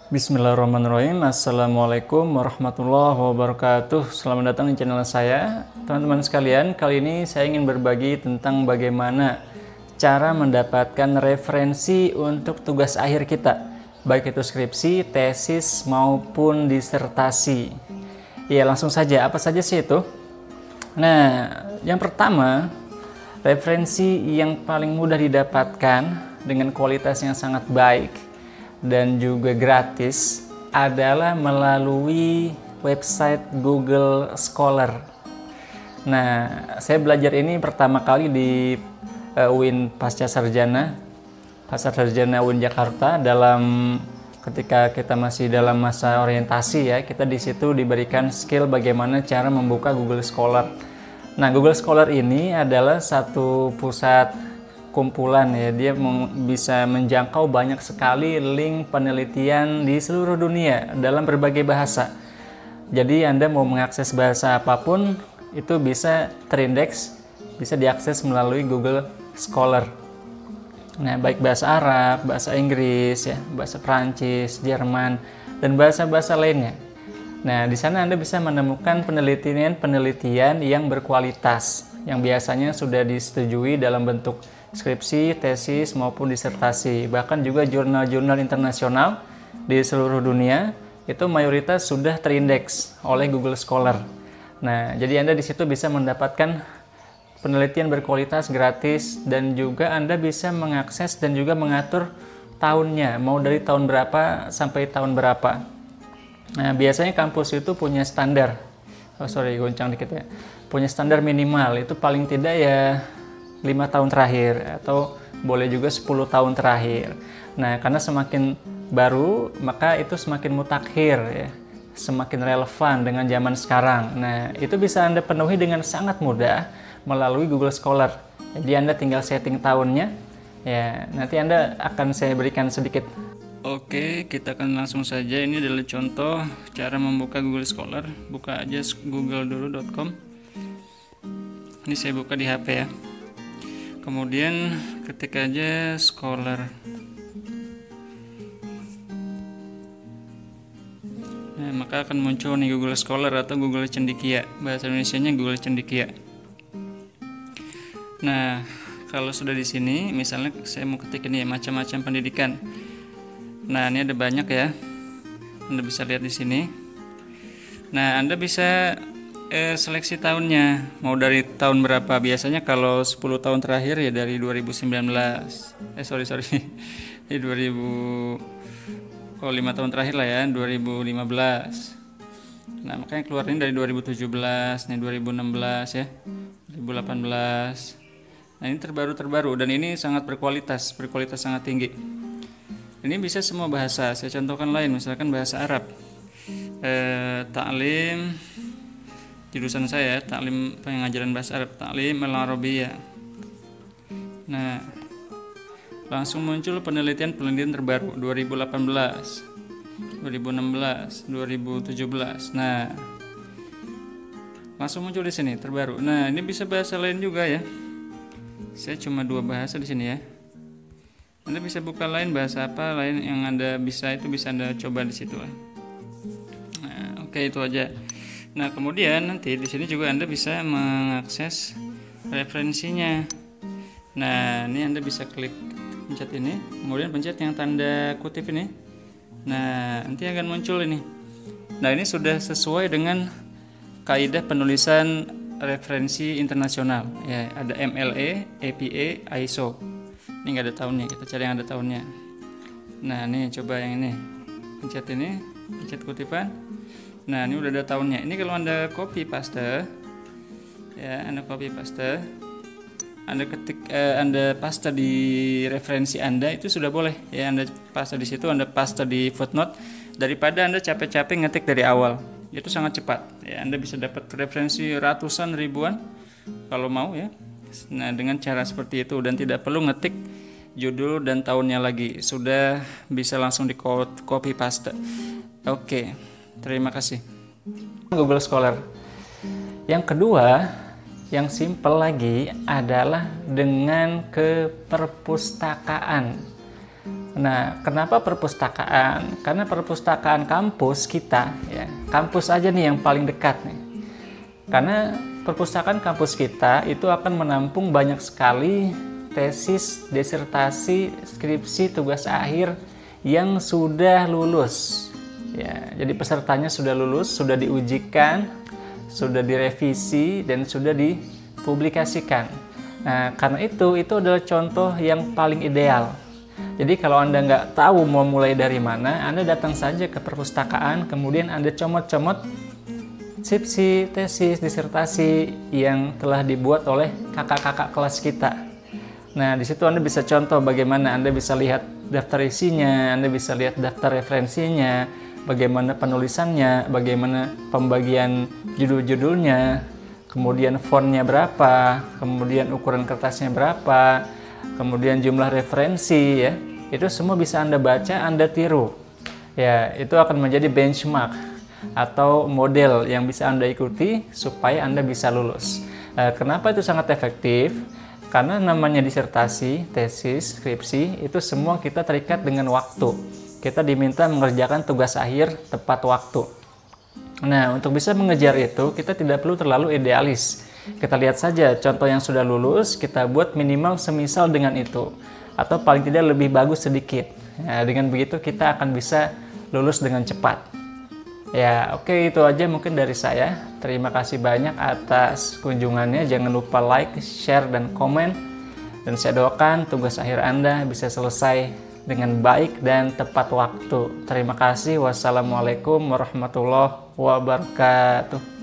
Bismillahirrahmanirrahim. Assalamualaikum warahmatullahi wabarakatuh. Selamat datang di channel saya. Teman-teman sekalian, kali ini saya ingin berbagi tentang bagaimana cara mendapatkan referensi untuk tugas akhir kita, baik itu skripsi, tesis, maupun disertasi. Ya, langsung saja. Apa saja sih itu? Nah, yang pertama, referensi yang paling mudah didapatkan dengan kualitas yang sangat baik dan juga gratis adalah melalui website Google Scholar. Nah, saya belajar ini pertama kali di UIN Pasca Sarjana UIN Jakarta, ketika kita masih dalam masa orientasi ya, kita di situ diberikan skill bagaimana cara membuka Google Scholar. Nah, Google Scholar ini adalah satu pusat kumpulan ya, dia bisa menjangkau banyak sekali link penelitian di seluruh dunia dalam berbagai bahasa. Jadi Anda mau mengakses bahasa apapun itu bisa terindeks, bisa diakses melalui Google Scholar. Nah, baik bahasa Arab, bahasa Inggris ya, bahasa Prancis, Jerman, dan bahasa-bahasa lainnya. Nah, di sana Anda bisa menemukan penelitian yang berkualitas yang biasanya sudah disetujui dalam bentuk skripsi, tesis, maupun disertasi. Bahkan juga jurnal-jurnal internasional di seluruh dunia itu mayoritas sudah terindeks oleh Google Scholar. Nah, jadi Anda di situ bisa mendapatkan penelitian berkualitas gratis, dan juga Anda bisa mengakses dan juga mengatur tahunnya, mau dari tahun berapa sampai tahun berapa. Nah, biasanya kampus itu punya standar. Goncang dikit ya. Punya standar minimal, itu paling tidak ya 5 tahun terakhir, atau boleh juga 10 tahun terakhir. Nah, karena semakin baru, maka itu semakin mutakhir ya, semakin relevan dengan zaman sekarang. Nah, itu bisa Anda penuhi dengan sangat mudah melalui Google Scholar. Jadi Anda tinggal setting tahunnya ya, nanti Anda akan saya berikan sedikit. Oke, kita akan langsung saja. Ini adalah contoh cara membuka Google Scholar. Buka aja google.com. Ini saya buka di HP ya. Kemudian ketik aja Scholar. Nah, maka akan muncul nih Google Scholar atau Google Cendekia. Bahasa Indonesianya Google Cendekia. Nah, kalau sudah di sini, misalnya saya mau ketik ini ya, macam-macam pendidikan. Nah, ini ada banyak ya. Anda bisa lihat di sini. Nah, Anda bisa seleksi tahunnya, mau dari tahun berapa. Biasanya kalau 10 tahun terakhir ya dari 2019. Di 5 tahun terakhir lah ya, 2015. Nah, makanya keluar ini dari 2017, nih 2016 ya, 2018. Nah, ini terbaru dan ini sangat berkualitas sangat tinggi. Ini bisa semua bahasa. Saya contohkan lain, misalkan bahasa Arab. Ta'lim jurusan saya, Taklim pengajaran bahasa Arab, Taklim al-Arabiyah. Nah, langsung muncul penelitian terbaru 2018, 2016, 2017. Nah, langsung muncul di sini terbaru. Nah, ini bisa bahasa lain juga ya. Saya cuma 2 bahasa di sini ya. Anda bisa buka lain, bahasa apa lain yang Anda bisa, itu bisa Anda coba di situ. Nah, oke, itu aja. Nah, kemudian nanti di sini juga Anda bisa mengakses referensinya. Nah, ini Anda bisa pencet ini, kemudian pencet yang tanda kutip ini. Nah, nanti akan muncul ini. Nah, ini sudah sesuai dengan kaidah penulisan referensi internasional. Ya, ada MLA, APA, ISO. Ini nggak ada tahunnya, kita cari yang ada tahunnya. Nah, ini coba yang ini. Pencet ini, pencet kutipan. Nah, ini udah ada tahunnya. Ini kalau Anda copy paste ya, Anda ketik, Anda paste di referensi Anda, itu sudah boleh ya. Anda paste di situ, Anda paste di footnote, daripada Anda capek-capek ngetik dari awal. Itu sangat cepat ya. Anda bisa dapat referensi ratusan, ribuan kalau mau ya. Nah, dengan cara seperti itu, dan tidak perlu ngetik judul dan tahunnya lagi, sudah bisa langsung di copy paste. Oke. Terima kasih. Google Scholar. Yang kedua, yang simple lagi adalah dengan ke perpustakaan. Nah, kenapa perpustakaan? Karena perpustakaan kampus kita, ya, kampus aja nih yang paling dekat nih. Karena perpustakaan kampus kita itu akan menampung banyak sekali tesis, disertasi, skripsi, tugas akhir yang sudah lulus. Ya, jadi pesertanya sudah lulus, sudah diujikan, sudah direvisi, dan sudah dipublikasikan. Nah, karena itu adalah contoh yang paling ideal. Jadi kalau Anda nggak tahu mau mulai dari mana, Anda datang saja ke perpustakaan, kemudian Anda comot-comot skripsi, tesis, disertasi yang telah dibuat oleh kakak-kakak kelas kita. Nah, di situ Anda bisa contoh bagaimana Anda bisa lihat daftar isinya, Anda bisa lihat daftar referensinya, bagaimana penulisannya, bagaimana pembagian judul-judulnya, kemudian fontnya berapa, kemudian ukuran kertasnya berapa, kemudian jumlah referensi, ya, itu semua bisa Anda baca, Anda tiru. Ya, itu akan menjadi benchmark atau model yang bisa Anda ikuti supaya Anda bisa lulus. Kenapa itu sangat efektif? Karena namanya disertasi, tesis, skripsi, itu semua kita terikat dengan waktu. Kita diminta mengerjakan tugas akhir tepat waktu. Nah, untuk bisa mengejar itu, kita tidak perlu terlalu idealis. Kita lihat saja contoh yang sudah lulus, kita buat minimal semisal dengan itu. Atau paling tidak lebih bagus sedikit. Nah, dengan begitu kita akan bisa lulus dengan cepat. Ya, oke, itu aja mungkin dari saya. Terima kasih banyak atas kunjungannya. Jangan lupa like, share, dan komen. Dan saya doakan tugas akhir Anda bisa selesai dengan baik dan tepat waktu. Terima kasih. Wassalamualaikum warahmatullahi wabarakatuh.